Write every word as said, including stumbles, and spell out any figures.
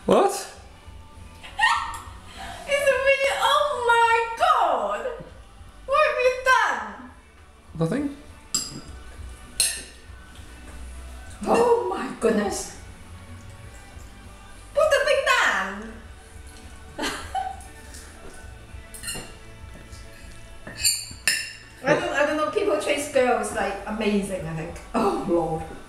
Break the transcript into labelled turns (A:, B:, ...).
A: What?
B: It's really. Oh my god! What have you done?
A: Nothing?
B: Oh my goodness! Put the thing down! I don't, I don't know, people chase girls like amazing, I think. Oh lord.